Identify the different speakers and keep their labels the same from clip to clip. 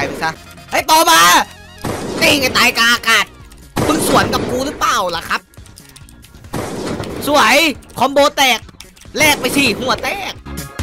Speaker 1: ไปซะไอ้ต่อมานี่ไงตายกาอากาศมึงสวนกับกูหรือเปล่าล่ะครับสวยคอมโบแตกแลกไปสิหัวแตก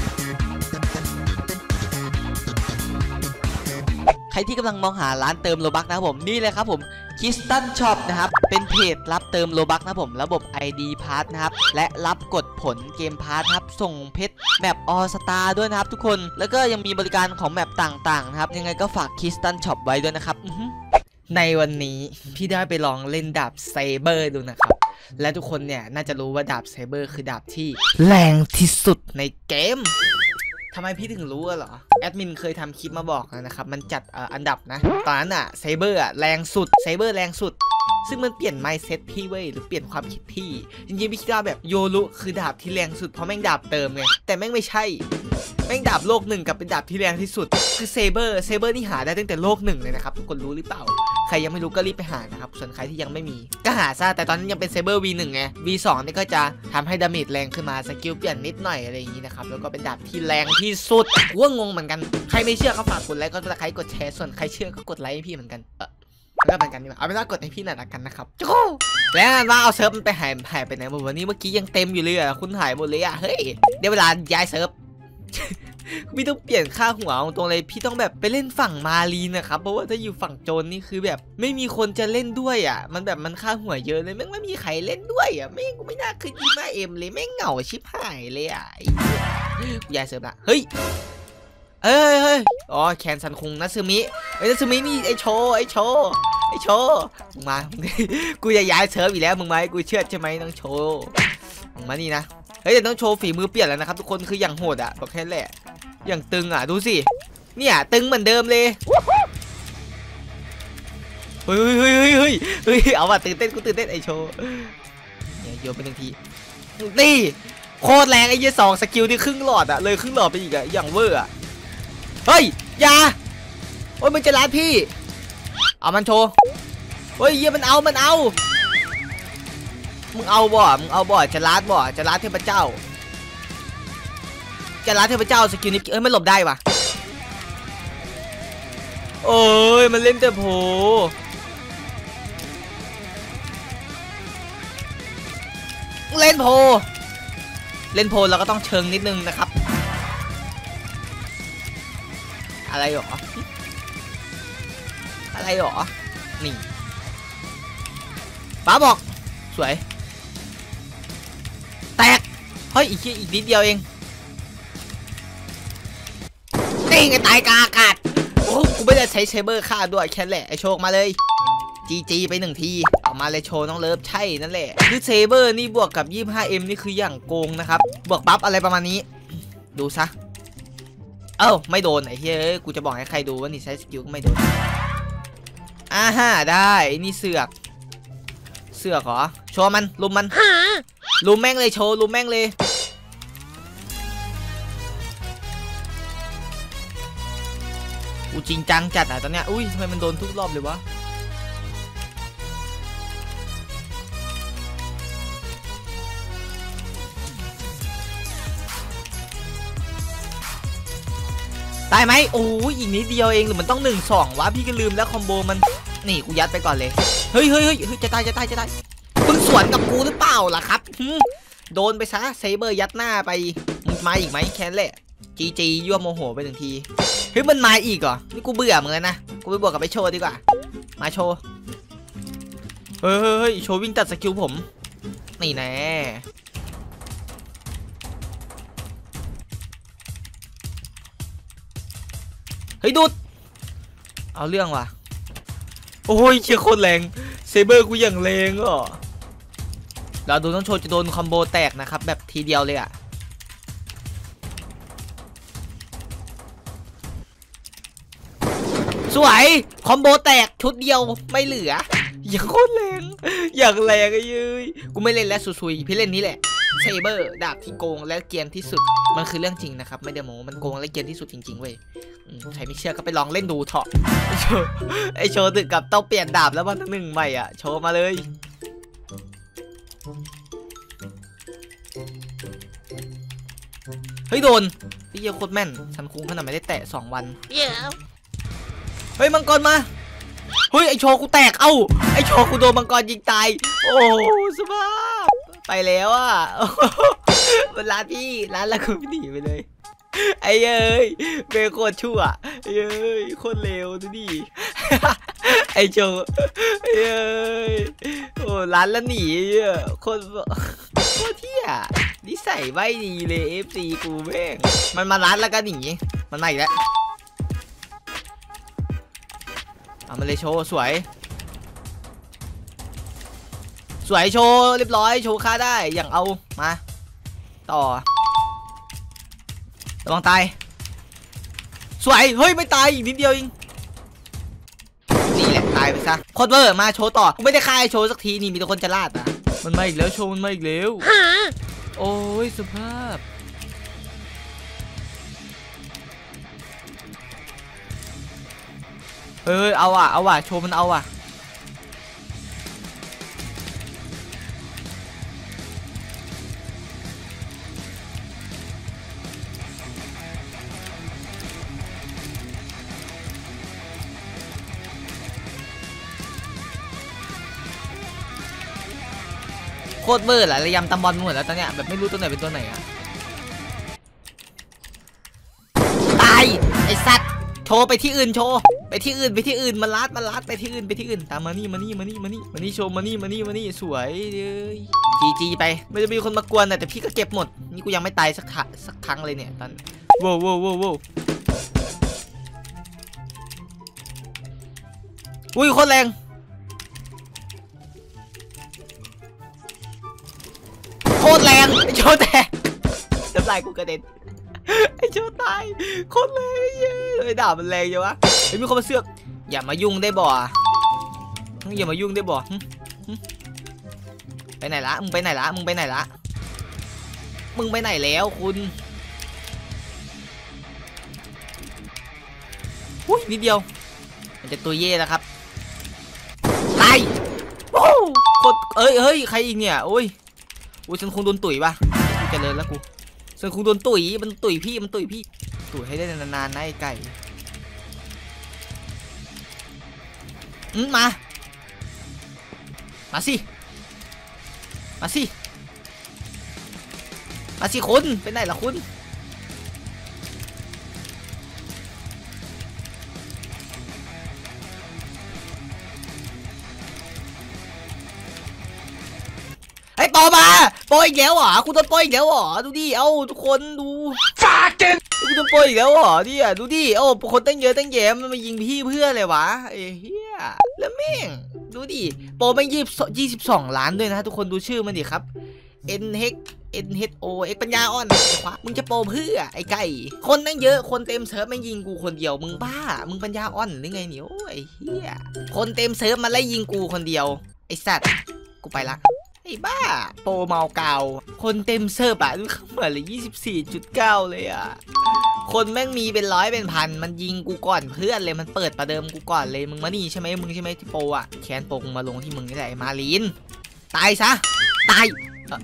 Speaker 1: ใครที่กำลังมองหาร้านเติมโลบัคนะครับผมนี่เลยครับผมคิสตันช็อปนะครับเป็นเพจรับเติมโลบัคนะผมระบบ ID พาร์ทนะครับและรับกดผลเกมพาร์ทครับส่งเพชรแมปออสตาด้วยนะครับทุกคนแล้วก็ยังมีบริการของแมปต่างๆนะครับยังไงก็ฝากคิสตันช็อปไว้ด้วยนะครับในวันนี้พี่ได้ไปลองเล่นดาบไซเบอร์ดูนะครับและทุกคนเนี่ยน่าจะรู้ว่าดาบไซเบอร์คือดาบที่แรงที่สุดในเกมทำไมพี่ถึงรู้เหรอแอดมินเคยทำคลิปมาบอกนะครับมันจัดอันดับนะตอนนั้นอะไซเบอร์แรงสุดไซเบอร์แรงสุดซึ่งมันเปลี่ยน mindset พี่เว้ยหรือเปลี่ยนความคิดพี่จริงๆพี่คิดว่าแบบโยรุคือดาบที่แรงสุดเพราะแม่งดาบเติมไงแต่แม่งไม่ใช่แม่งดาบโลกหนึ่งกับเป็นดาบที่แรงที่สุดคือเซเบอร์นี่หาได้ตั้งแต่โลกหนึ่งเลยนะครับทุกคนรู้หรือเปล่าใครยังไม่รู้ก็รีบไปหานะครับส่วนใครที่ยังไม่มีก็หาซะแต่ตอนนั้นยังเป็นเซเบอร์ V1 ไง V2 นี่ก็จะทำให้ดาเมจแรงขึ้นมาสกิลเปลี่ยนนิดหน่อยอะไรอย่างนี้นะครับแล้วก็เป็นดาบที่แรงที่สุดว่างงเหมือนกันใครไม่เชื่อก็ฝากกดไลค์ก็ใครกดแชร์ส่วนใครเชื่อก็กดไลค์ให้พี่เหมือนกันก็เหมือนกันนี่เอาเป็นว่ากดให้พี่หน่อยละกันนะครับจุ๊กแล้วว่าเอาเซิร์ฟมันไปหายไปไหนหมดวันนี้เมื่อกี้ยังเต็มอยู่เลยคุณหายหมดเลยเฮ้ยเดี๋ยวเวลาย้ายเซิร์ฟพี่ต้องเปลี่ยนค่าหัวตรงเลยพี่ต้องแบบไปเล่นฝั่งมาลีนะครับเพราะว่าถ้าอยู่ฝั่งโจรนี่คือแบบไม่มีคนจะเล่นด้วยมันแบบมันค่าหัวเยอะเลยแม่งไม่มีใครเล่นด้วยแม่งกูไม่น่าคืน25Mเลยแม่งเหงาชิบหายเลยย้ายเซิร์ฟละเฮ้ยอ๋อแคนซันคุงนัซึมินัซึมินี่ไอโชมึงมากูจะย้ายเซิร์ฟอีกแล้วมึงมาให้กูเชื่อใช่ไหมน้องโชมึงมานี่นะเฮ้ยแต่ต้องโชว์ฝีมือเปลี่ยนแล้วนะครับทุกคนคืออย่างโหดบอกแค่แหละอย่างตึงดูสิเนี่ยตึงเหมือนเดิมเลยเฮ้ยเอาว่ะตื่นเต้นกูตื่นเต้นไอโชเนี่ยโยนไป1 ทีนี่โคตรแรงไอ้ยี่2สกิลที่ครึ่งหลอดเลยครึ่งหลอดไปอีกอย่างเวอร์เฮ้ยอย่าโอ้ยมันจะรัดพี่เอามันโชว์เฮ้ยเยี่ยมันเอามึงเอาบ่จะรัดเทพเจ้าสกิลนี้ไม่หลบได้วะโอ้ยมันเล่นแต่โผเล่นโพเราก็ต้องเชิงนิดนึงนะครับอะไรหรอนี่ป้าบอกสวยแตกเฮ้ยอีกนิดเดียวเองนี่ไงตายกาอากาศโอ้กูไม่ได้ใช้เซเบอร์ฆ่าด้วยแค่แหละไอโชคมาเลยจีไป1 ทีออกมาเลยโชว์น้องเลิฟใช่นั่นแหละคือเซเบอร์นี่บวกกับ 25M นี่คืออย่างโกงนะครับบวกบัฟอะไรประมาณนี้ดูซะไม่โดนไอ้เฮ้ยกูจะบอกให้ใครดูว่านี่ใช้สกิลก็ไม่โดนได้นี่เสือกเหรอโชว์มันลุมมันลุมแม่งเลยโชว์ลุมแม่งเลยกูจริงจังจัดตอนเนี้ยอุ้ยทำไมมันโดนทุกรอบเลยวะตายไหมโอ้ยอีกนิดเดียวเองหรือมันต้อง1-2วะพี่ก็ลืมแล้วคอมโบมันนี่กูยัดไปก่อนเลยเฮ้ยจะตายมึงสวนกับกูหรือเปล่าล่ะครับโดนไปซะเซเบอร์ยัดหน้าไปมึงมาอีกไหมแค่นั้นแหละจียั่วโมโหไป1 ทีเฮ้ยมันมาอีกเหรอนี่กูเบื่อเหมือนกันนะกูไปบวกกับไปโชว์ดีกว่ามาโชว์เฮ้ยโชว์วิ่งตัดสกิลผมนี่แน่เฮ้ยดูดเอาเรื่องว่ะโอ้ยเชี่ยโคตรแรงเซเบอร์กูอย่างแรงเราดูต้องโชว์จะโดนคอมโบแตกนะครับแบบทีเดียวเลยสวยคอมโบแตกชุดเดียวไม่เหลืออย่างโคตรแรงอย่างแรงเย้ยกูไม่เล่นแล้วซุยพี่เล่นนี้แหละเซเบอร์ดาบที่โกงและเกียนที่สุดมันคือเรื่องจริงนะครับไม่ได้โม้มันโกงและเกียนที่สุดจริงๆเว้ยใครไม่เชื่อก็ไปลองเล่นดูเถอะไอโชว์ตึกกับต้องเปลี่ยนดาบแล้ววัน1ใหม่โชว์มาเลยเฮ้ยโดนพี่เยอะโคตรแม่นฉันคุ้งขนาดไม่ได้แตะ2 วันเฮ้ยมังกรมาเฮ้ยไอโชกูแตกเอ้าไอโชกูโดนมังกรยิงตายโอ้สภาพไปแล้วอ่ะเป็นร้านพี่ร้านแล้วกูหนีไปเลยไอ้เอ้ยเบโคตรชั่วไอ้เอ้ยโคตรเลวดูดิไอโชไอ้เอ้ยโอ้ร้านแล้วหนีโคตรเที่ยนิสัยไม่ดีเลย FC กูแม่งมันมาร้านแล้วก็หนีมันมาอีกแล้วเอามาเลยโชว์สวยโชว์เรียบร้อยโชว์ค่าได้อย่างเอามาต่อระวังตายสวยเฮ้ยไม่ตายอีกนิดเดียวเองนี่แหละตายไปซะโคตรเวอร์มาโชว์ต่อไม่ได้ค่ายโชว์สักทีนี่มีแต่คนจะลาดอ่ะมันมาอีกแล้วโชว์มันมาอีกแล้วโอ้ยสภาพเฮ้ยเอาว่ะโชว์มันเอาว่ะโคตรเวอร์แหละระยำตำบอลหมดแล้วตอนเนี้ยแบบไม่รู้ตัวไหนเป็นตัวไหนอะตายไอสัตว์โชว์ไปที่อื่นโชว์ไปที่อื่นมาลัดไปที่อื่นตามมานี่โชว์มานี่สวยเลยจีไปไม่จะมีคนมากวนแต่พี่ก็เก็บหมดนี่กูยังไม่ตายสักครั้งเลยเนี่ยตอนโว้อุ้ยโคตรแรงโคตรแรงไอโชว์แตกน้ำลายกูกระเด็นไอโชว์ตายโคตรแรงเลยด่ามันแรงอยู่วะไอมีคนมาเสือกอย่ามายุ่งได้บ่อย่ามายุ่งได้บ่ไปไหนละมึงไปไหนแล้วคุณอุ้ยนิดเดียวมันจะตัวเย่แล้วครับตายโอ้โคตรเฮ้ยใครอีกเนี่ยโอ้ยฉันคงโดนตุ๋ยป่ะกูเจริญแล้วกูฉันคงโดนตุ๋ยมันตุ๋ยพี่ตุ๋ยให้ได้นานๆนะไอ้ไก่มาสิคุณเป็นไหนล่ะคุณไอ้โปมาโปอีกแล้วเหรอคุณโดนโปอีกแล้วเหรอดูดิเอ้าทุกคนดูฟาเกนคุณโดนโปอีกแล้วเหรอดิดูดิเอ้าคนตั้งเยอะตั้งแยะมันมายิงพี่เพื่ออะไรวะไอ้เหี้ยแล้วแม่งดูดิโปไม่22 ล้านด้วยนะทุกคนดูชื่อมันดิครับ NHO ปัญญาอ่อนมึงจะโปเพื่อไอ้ไก่คนตั้งเยอะคนเต็มเซิร์ฟไม่ยิงกูคนเดียวมึงบ้ามึงปัญญาอ่อนหรือไงเนี่ยโอ้ยเหี้ยคนเต็มเซิร์ฟมาไล่ยิงกูคนเดียวไอ้สัตว์กูไปละไอ้บ้าโปรเมาเก่าคนเต็มเซิร์ฟอะดูเข้ามาเลย 24.9 เลยอะคนแม่งมีเป็นร้อยเป็นพันมันยิงกูก่อนเพื่อนเลยมันเปิดประเดิมกูก่อนเลยมึงมานี่ใช่ไหมมึงใช่ไหมที่โปรอะแคนโปรมาลงที่มึงนี่แหละมาลีนตายซะตาย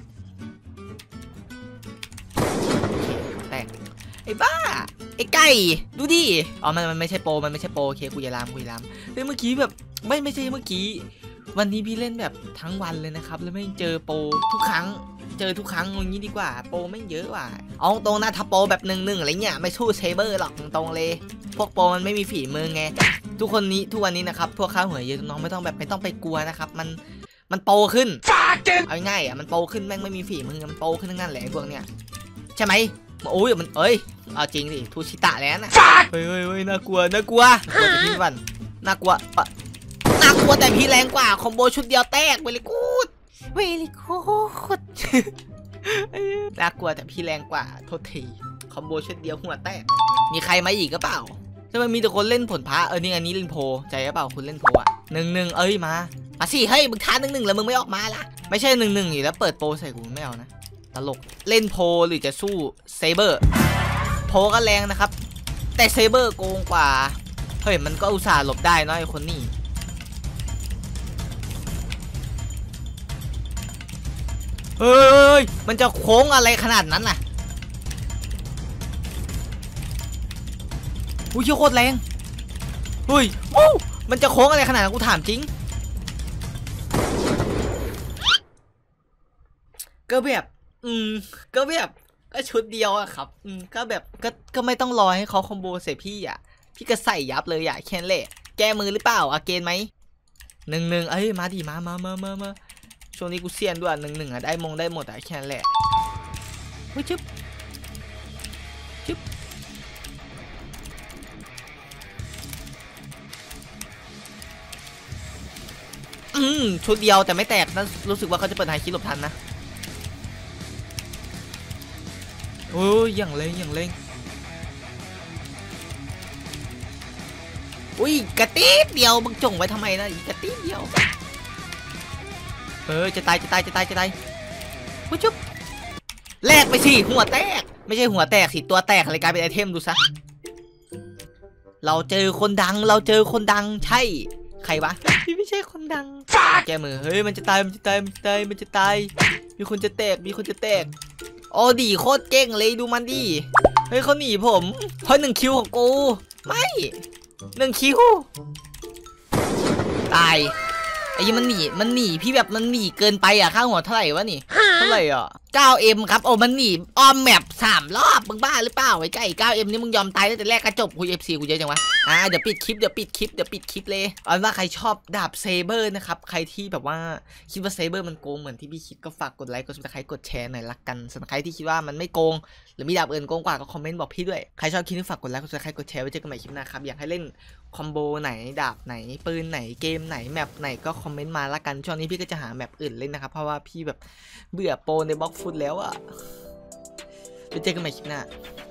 Speaker 1: แตกไอ้บ้าไอ้ไก่ดูดิอ๋อมันไม่ใช่โปรโอเคกูอย่าลามเฮ้ยเมื่อกี้แบบไม่ใช่เมื่อกี้วันนี้พี่เล่นแบบทั้งวันเลยนะครับแล้วไม่เจอโปรทุกครั้งอย่างนี้ดีกว่าโปรไม่เยอะว่ะเอาตรงนะถ้าโปรแบบ1-1อะไรเงี้ยไม่สู้เซเบอร์หรอกตรงเลยพวกโปรมันไม่มีฝีมือไงทุกวันนี้นะครับพวกข้าวหัวเยอะน้องไม่ต้องไปกลัวนะครับมันโปรขึ้นเอาง่ายอ่ะมันโปรขึ้นแม่งไม่มีฝีมือมันโปรขึ้นทั้งนั้นแหละพวกเนี้ยใช่ไหมโอ้ยมันเอาจริงดิทูชิตะแล้วนะเฮ้ยน่ากลัวแต่พี่วันน่ากลัวแต่พี่แรงกว่าคอมโบชุดเดียวแตกเวลิกูดน่ากลัวแต่พี่แรงกว่าโทษทีคอมโบชุดเดียวหัวแตกมีใครมาอีกก็เปล่าทำไมมีแต่คนเล่นผลพระนี่อันนี้เล่นโพใจหรือเปล่าคุณเล่นโพอ่ะ1-1มาสิเฮ้ยมึงท้า1-1แล้วมึงไม่ออกมาล่ะไม่ใช่1-1อยู่แล้วเปิดโปรใส่กูไม่เอานะตลกเล่นโพหรือจะสู้เซเบอร์โพก็แรงนะครับแต่เซเบอร์โกงกว่าเฮ้ยมันก็อุตส่าห์หลบได้น้อยคนนี้เฮ้ยมันจะโค้งอะไรขนาดนั้นน่ะอุ้ยโคตรแรงเฮ้ยวู้มันจะโค้งอะไรขนาดนั้นกูถามจริงก็แบบก็แบบก็ชุดเดียวอะครับก็แบบก็ไม่ต้องรอให้เขาคอมโบใส่พี่อะพี่ก็ใส่ยับเลยอะแค่นั้นแหละแก้มือหรือเปล่าอาเกนไหม1-1เอ้ยมาดิมาช่วงนี้กูเซียนด้วย1-1อะได้มงได้หมดอะแค่นั้นแหละเฮ้ยชึบชุดเดียวแต่ไม่แตกนั่นรู้สึกว่าเขาจะเปิดไฮคิดหลบทันนะโอ้ยอย่างเร่งอุ้ยกระติ๊บเดียวมึงจงไว้ทำไมนะอีกระติ๊บเดียวจะตายวุ้ยจุ๊บแลกไปสิหัวแตกไม่ใช่หัวแตกสิตัวแตกอะไรกลายเป็นไอเทมดูซะเราเจอคนดังใช่ใครวะพี่ไม่ใช่คนดังแกมือเฮ้ยมันจะตายมีคนจะแตกโอ้ดีโคตรเก่งเลยดูมันดิเฮ้ยเขาหนีผมเพราะ1 คิวของกูไม่1 คิวตายไอ้ยี่มันหนีพี่แบบมันหนีเกินไปอ่ะค่าหัวเท่าไหร่วะนี่เท่าไหร่อ่ะ 9M ครับโอ้มันหนีออมแมป3 รอบมึงบ้าหรือเปล่าไอ้ไก่ 9M นี่มึงยอมตายตั้งแต่แรกก็จบคุย FC กูเยอะจังวะเดี๋ยวปิดคลิปเลยเอาว่าใครชอบดาบเซเบอร์นะครับใครที่แบบว่าคิดว่าเซเบอร์มันโกงเหมือนที่พี่คิดก็ฝากกดไลค์กดซับสไครต์กดแชร์หน่อยละกันส่วนใครที่คิดว่ามันไม่โกงหรือมีดาบอื่นโกงกว่าก็คอมเมนต์บอกพี่ด้วยใครชอบคลิปนี้ฝากกดไลค์กดซับสไครต์กดแชร์ไว้เจอกันใหม่คลิปหน้าครับอยากให้เล่นคอมโบไหนดาบไหนปืนไหนเกมไหนแมปไหนก็คอมเมนต์มาละกันช่วงนี้พี่ก็จะหาแมปอื่นเล่นนะครับเพราะว่าพี่แบบเบื่อโปรในบล็อกฟุตแล้วอะไปเจอกันใหม่คลิปหน้า